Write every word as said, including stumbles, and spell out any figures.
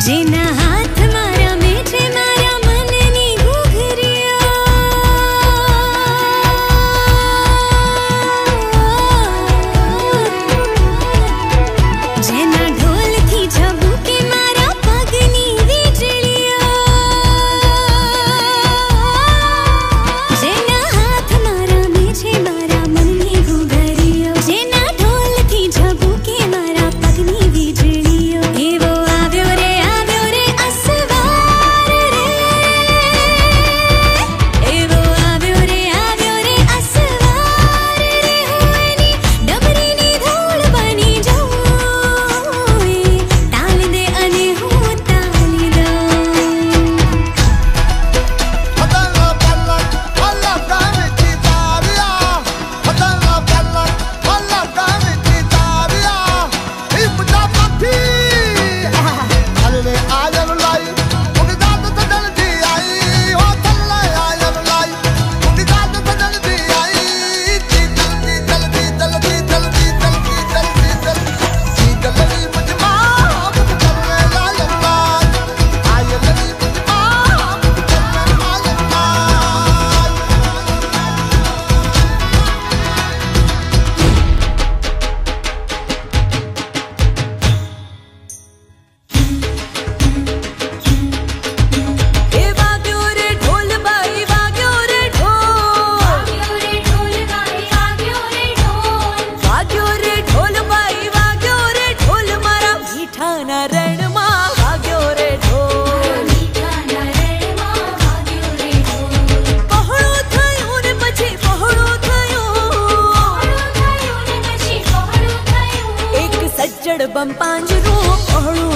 જેના હાથ મારા મેઠે મારા મનની ઘૂઘરીઓ જેના ઢોલથી ઝબૂકે મારા પગની વીજળીઓ જેના હાથ મારા મેઠે મારા મનની ઘૂઘરીઓ જેના ઢોલથી ઝબૂકે મારા પગની વીજળીઓ એવો આવ્યો રે આવ્યો રે અસવાર રે એવો આવ્યો રે આવ્યો રે અસવાર રે હું એની ડમરીની ધૂળ બની જાઉં એ તાલ દે અને હું તાલી દઉં Hatala pallak halla gamechi tariya Hatala pallak halla gamechi tariya Ipta patti Halle aayan lai Udi daat sajaldi aayi Ho thalla aayan lai Udi daat sajaldi aayi Jaldi jaldi jaldi jaldi jaldi jaldi jaldi jaldi mujhma ab challe aayan lai aayan lai mujhma ab challe aayan lai એ વાગ્યો રે ઢોલ બાઈ વાગ્યો રે ઢોલ વાગ્યો રે ઢોલ બાઈ વાગ્યો રે ઢોલ વાગ્યો રે ઢોલ બાઈ વાગ્યો રે ઢોલ મારા મીઠાના રણમાં વાગ્યો રે ઢોલ મીઠાના રણમાં વાગ્યો રે ઢોલ પહોળું થયું ને પછી પહોળું થયું પહોળું થયું ને પછી પહોળું થયું એક સજ્જડ બમ પાંજરું પહોળું